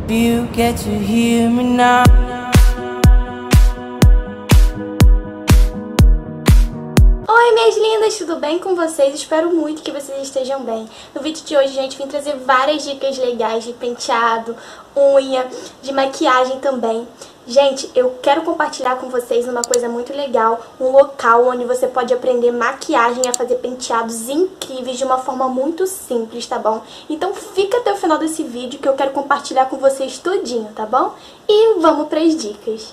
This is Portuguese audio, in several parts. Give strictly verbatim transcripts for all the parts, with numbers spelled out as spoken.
You get to hear me now. Oi, minhas lindas, tudo bem com vocês? Espero muito que vocês estejam bem. No vídeo de hoje, gente, vim trazer várias dicas legais de penteado, unha, de maquiagem também. Gente, eu quero compartilhar com vocês uma coisa muito legal, um local onde você pode aprender maquiagem e a fazer penteados incríveis de uma forma muito simples, tá bom? Então fica até o final desse vídeo que eu quero compartilhar com vocês tudinho, tá bom? E vamos para as dicas.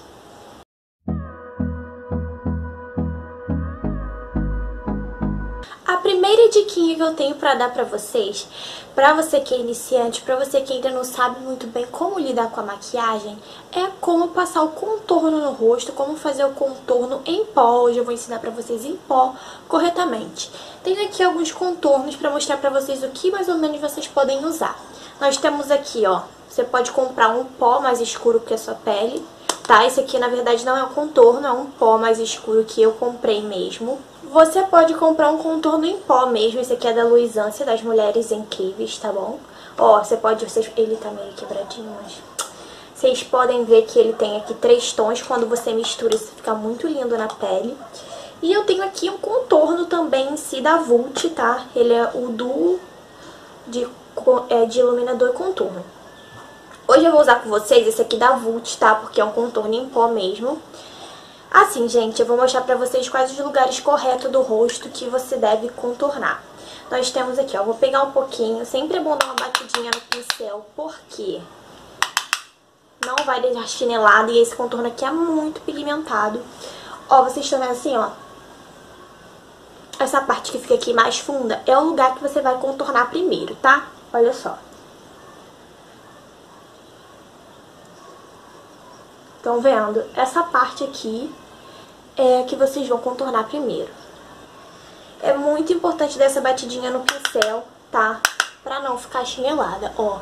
A primeira diquinha que eu tenho pra dar pra vocês, pra você que é iniciante, pra você que ainda não sabe muito bem como lidar com a maquiagem, é como passar o contorno no rosto, como fazer o contorno em pó. Hoje eu vou ensinar pra vocês em pó corretamente. Tenho aqui alguns contornos pra mostrar pra vocês o que mais ou menos vocês podem usar. Nós temos aqui, ó, você pode comprar um pó mais escuro que a sua pele, tá? Esse aqui na verdade não é um contorno, é um pó mais escuro que eu comprei mesmo. Você pode comprar um contorno em pó mesmo, esse aqui é da Luisância, das Mulheres Incríveis, tá bom? Ó, você pode, vocês, ele tá meio quebradinho, mas vocês podem ver que ele tem aqui três tons, quando você mistura isso fica muito lindo na pele. E eu tenho aqui um contorno também em si da Vult, tá? Ele é o Duo de, é, de iluminador e contorno. Hoje eu vou usar com vocês esse aqui da Vult, tá? Porque é um contorno em pó mesmo. Assim, gente, eu vou mostrar pra vocês quais os lugares corretos do rosto que você deve contornar. Nós temos aqui, ó, vou pegar um pouquinho, sempre é bom dar uma batidinha no pincel, porque não vai deixar chinelada e esse contorno aqui é muito pigmentado. Ó, vocês estão vendo assim, ó, essa parte que fica aqui mais funda é o lugar que você vai contornar primeiro, tá? Olha só. Estão vendo? Essa parte aqui é que vocês vão contornar primeiro. É muito importante dar essa batidinha no pincel, tá? Pra não ficar chinelada, ó.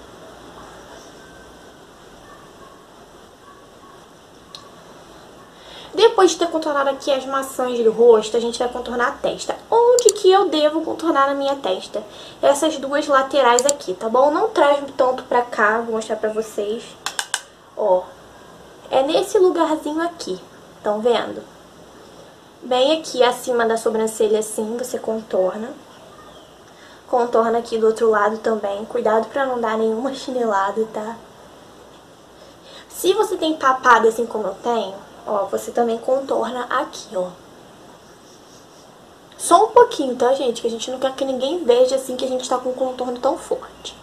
Depois de ter contornado aqui as maçãs do rosto, a gente vai contornar a testa. Onde que eu devo contornar na minha testa? Essas duas laterais aqui, tá bom? Não traz tanto pra cá, vou mostrar pra vocês. Ó, é nesse lugarzinho aqui, estão vendo? Bem aqui acima da sobrancelha assim, você contorna. Contorna aqui do outro lado também. Cuidado pra não dar nenhuma chinelada, tá? Se você tem papada assim como eu tenho, ó, você também contorna aqui, ó. Só um pouquinho, tá, gente? Que a gente não quer que ninguém veja assim que a gente tá com um contorno tão forte.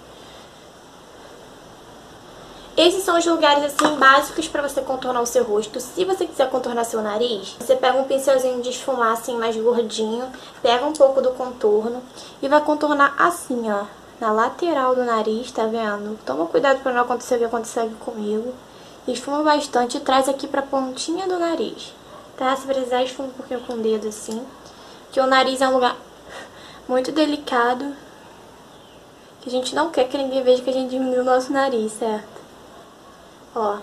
Esses são os lugares, assim, básicos pra você contornar o seu rosto. Se você quiser contornar seu nariz, você pega um pincelzinho de esfumar, assim, mais gordinho, pega um pouco do contorno e vai contornar assim, ó, na lateral do nariz, tá vendo? Toma cuidado pra não acontecer o que aconteceu aqui comigo. Esfuma bastante e traz aqui pra pontinha do nariz, tá? Se precisar, esfuma um pouquinho com o dedo, assim, que o nariz é um lugar muito delicado, que a gente não quer que ninguém veja que a gente diminuiu o nosso nariz, certo? Ó,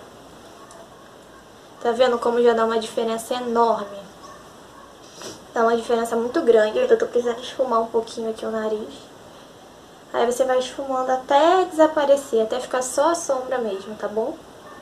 tá vendo como já dá uma diferença enorme? Dá uma diferença muito grande. Eu tô precisando esfumar um pouquinho aqui o nariz. Aí você vai esfumando até desaparecer, até ficar só a sombra mesmo, tá bom?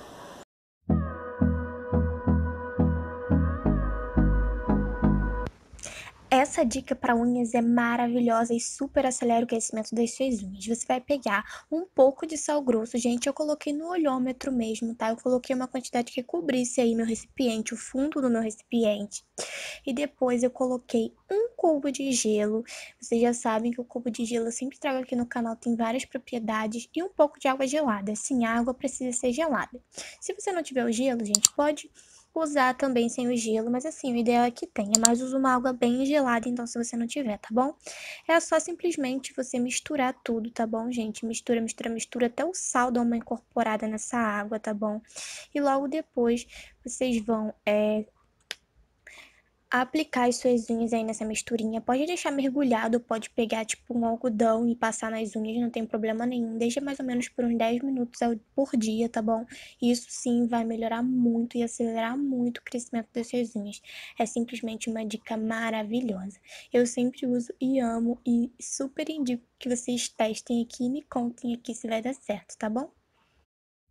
Essa dica para unhas é maravilhosa e super acelera o crescimento das suas unhas. Você vai pegar um pouco de sal grosso, gente, eu coloquei no olhômetro mesmo, tá? Eu coloquei uma quantidade que cobrisse aí meu recipiente, o fundo do meu recipiente. E depois eu coloquei um cubo de gelo. Vocês já sabem que o cubo de gelo eu sempre trago aqui no canal, tem várias propriedades. E um pouco de água gelada. Sim, a água precisa ser gelada. Se você não tiver o gelo, gente, pode usar também sem o gelo, mas assim, o ideal é que tenha, mas usa uma água bem gelada, então se você não tiver, tá bom? É só simplesmente você misturar tudo, tá bom, gente? Mistura, mistura, mistura, até o sal dar uma incorporada nessa água, tá bom? E logo depois, vocês vão, é... aplicar as suas unhas aí nessa misturinha. Pode deixar mergulhado, pode pegar tipo um algodão e passar nas unhas, não tem problema nenhum. Deixa mais ou menos por uns dez minutos por dia, tá bom? Isso sim vai melhorar muito e acelerar muito o crescimento das suas unhas. É simplesmente uma dica maravilhosa. Eu sempre uso e amo e super indico que vocês testem aqui e me contem aqui se vai dar certo, tá bom?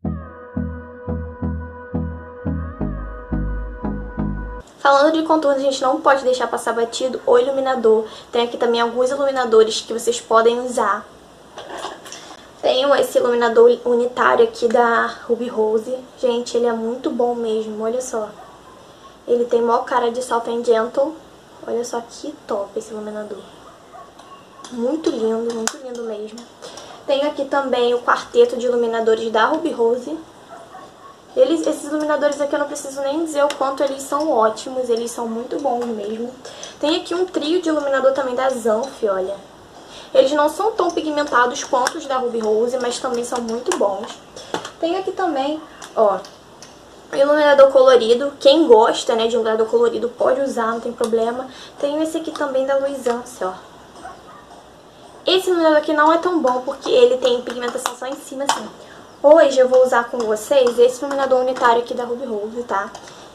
Falando de contorno, a gente não pode deixar passar batido o iluminador. Tem aqui também alguns iluminadores que vocês podem usar. Tenho esse iluminador unitário aqui da Ruby Rose. Gente, ele é muito bom mesmo, olha só. Ele tem mó cara de Soft and Gentle. Olha só que top esse iluminador. Muito lindo, muito lindo mesmo. Tenho aqui também o quarteto de iluminadores da Ruby Rose. Eles, esses iluminadores aqui eu não preciso nem dizer o quanto eles são ótimos, eles são muito bons mesmo. Tem aqui um trio de iluminador também da Zanf, olha. Eles não são tão pigmentados quanto os da Ruby Rose, mas também são muito bons. Tem aqui também, ó, iluminador colorido. Quem gosta, né, de iluminador colorido pode usar, não tem problema. Tem esse aqui também da Luisance, ó. Esse iluminador aqui não é tão bom porque ele tem pigmentação só em cima, assim. Hoje eu vou usar com vocês esse iluminador unitário aqui da Ruby Rose, tá?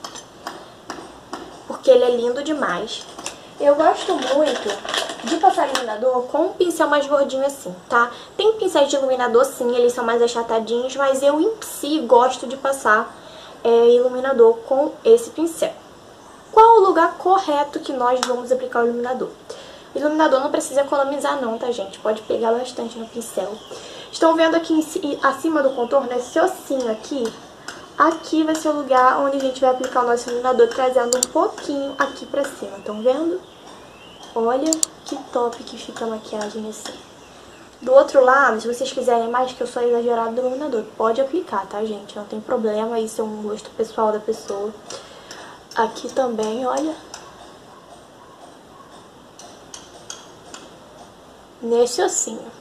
Porque ele é lindo demais. Eu gosto muito de passar iluminador com um pincel mais gordinho assim, tá? Tem pincéis de iluminador sim, eles são mais achatadinhos, mas eu em si gosto de passar é, iluminador com esse pincel. Qual o lugar correto que nós vamos aplicar o iluminador? O iluminador não precisa economizar não, tá, gente? Pode pegar bastante no pincel. Estão vendo aqui em, acima do contorno, esse ossinho aqui? Aqui vai ser o lugar onde a gente vai aplicar o nosso iluminador, trazendo um pouquinho aqui pra cima. Estão vendo? Olha que top que fica a maquiagem assim. Do outro lado, se vocês quiserem mais, que eu sou exagerado do iluminador, pode aplicar, tá, gente? Não tem problema, isso é um gosto pessoal da pessoa. Aqui também, olha. Nesse ossinho.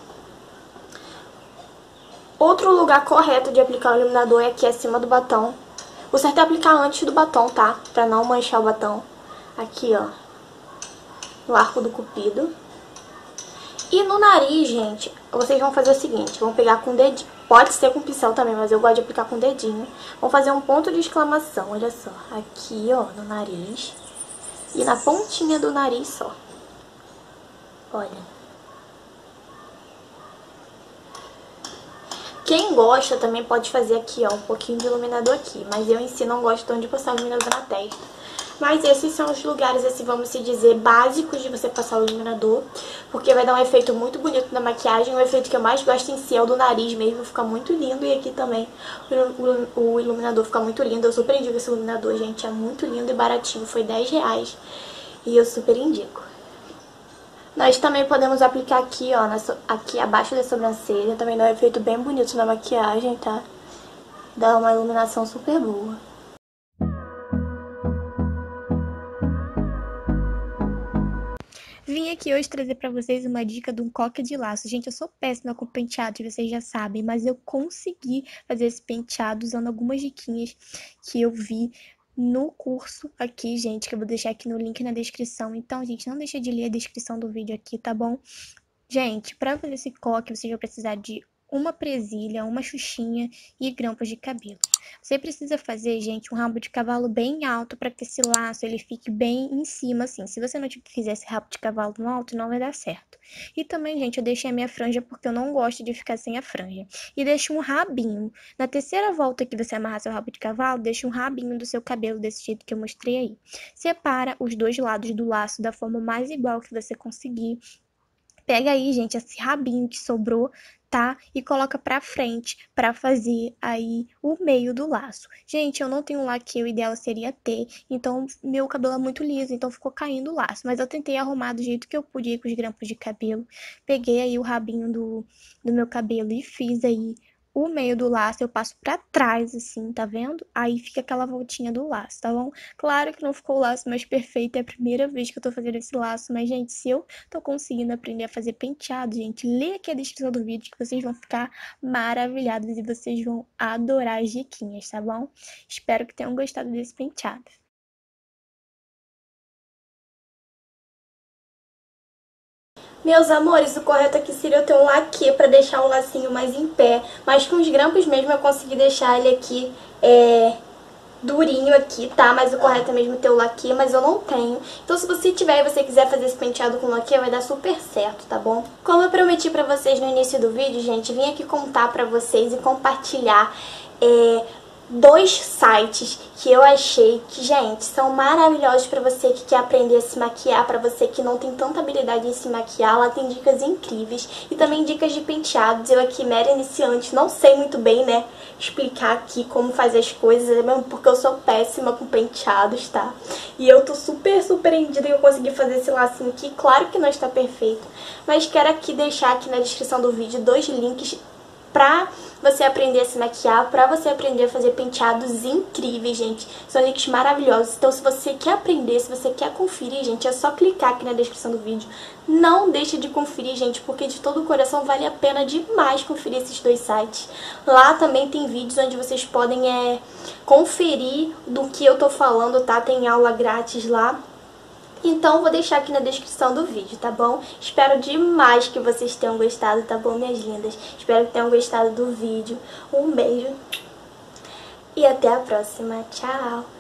Outro lugar correto de aplicar o iluminador é aqui acima do batom. O certo é aplicar antes do batom, tá? Pra não manchar o batom. Aqui, ó. No arco do cupido. E no nariz, gente, vocês vão fazer o seguinte. Vão pegar com o dedinho. Pode ser com pincel também, mas eu gosto de aplicar com o dedinho. Vão fazer um ponto de exclamação, olha só. Aqui, ó, no nariz. E na pontinha do nariz só. Olha. Quem gosta também pode fazer aqui, ó, um pouquinho de iluminador aqui. Mas eu em si não gosto tanto de passar iluminador na testa. Mas esses são os lugares, assim, vamos se dizer, básicos de você passar o iluminador. Porque vai dar um efeito muito bonito na maquiagem. O efeito que eu mais gosto em si é o do nariz mesmo, fica muito lindo. E aqui também o, o, o iluminador fica muito lindo. Eu super indico esse iluminador, gente, é muito lindo e baratinho. Foi dez reais e eu super indico. Nós também podemos aplicar aqui, ó, na so aqui abaixo da sobrancelha. Também dá um efeito bem bonito na maquiagem, tá? Dá uma iluminação super boa. Vim aqui hoje trazer pra vocês uma dica de um coque de laço. Gente, eu sou péssima com penteado, vocês já sabem, mas eu consegui fazer esse penteado usando algumas diquinhas que eu vi no curso aqui, gente, que eu vou deixar aqui no link na descrição. Então, gente, não deixa de ler a descrição do vídeo aqui, tá bom? Gente, pra fazer esse coque, você vai precisar de uma presilha, uma xuxinha e grampos de cabelo. Você precisa fazer, gente, um rabo de cavalo bem alto para que esse laço ele fique bem em cima, assim. Se você não fizer esse rabo de cavalo no alto, não vai dar certo. E também, gente, eu deixei a minha franja porque eu não gosto de ficar sem a franja. E deixa um rabinho. Na terceira volta que você amarrar seu rabo de cavalo, deixa um rabinho do seu cabelo desse jeito que eu mostrei aí. Separa os dois lados do laço da forma mais igual que você conseguir. Pega aí, gente, esse rabinho que sobrou, tá? E coloca pra frente pra fazer aí o meio do laço. Gente, eu não tenho laque, o ideal seria ter, então meu cabelo é muito liso, então ficou caindo o laço. Mas eu tentei arrumar do jeito que eu podia com os grampos de cabelo. Peguei aí o rabinho do, do meu cabelo e fiz aí o meio do laço, eu passo pra trás, assim, tá vendo? Aí fica aquela voltinha do laço, tá bom? Claro que não ficou o laço mais perfeito, é a primeira vez que eu tô fazendo esse laço, mas, gente, se eu tô conseguindo aprender a fazer penteado, gente, lê aqui a descrição do vídeo que vocês vão ficar maravilhados e vocês vão adorar as diquinhas, tá bom? Espero que tenham gostado desse penteado. Meus amores, o correto aqui seria eu ter um laque pra deixar o lacinho mais em pé. Mas com os grampos mesmo eu consegui deixar ele aqui é, durinho aqui, tá? Mas o correto é mesmo ter o laque, mas eu não tenho. Então se você tiver e você quiser fazer esse penteado com laque, vai dar super certo, tá bom? Como eu prometi pra vocês no início do vídeo, gente, vim aqui contar pra vocês e compartilhar... É, dois sites que eu achei que, gente, são maravilhosos pra você que quer aprender a se maquiar, pra você que não tem tanta habilidade em se maquiar. Lá tem dicas incríveis e também dicas de penteados. Eu aqui, mera iniciante, não sei muito bem, né, explicar aqui como fazer as coisas, mesmo porque eu sou péssima com penteados, tá? E eu tô super surpreendida que eu consegui fazer esse lacinho aqui. Claro que não está perfeito, mas quero aqui deixar aqui na descrição do vídeo dois links pra você aprender a se maquiar, pra você aprender a fazer penteados incríveis, gente. São links maravilhosos. Então, se você quer aprender, se você quer conferir, gente, é só clicar aqui na descrição do vídeo. Não deixe de conferir, gente, porque de todo o coração vale a pena demais conferir esses dois sites. Lá também tem vídeos onde vocês podem é, conferir do que eu tô falando, tá? Tem aula grátis lá. Então, vou deixar aqui na descrição do vídeo, tá bom? Espero demais que vocês tenham gostado, tá bom, minhas lindas? Espero que tenham gostado do vídeo. Um beijo e até a próxima. Tchau!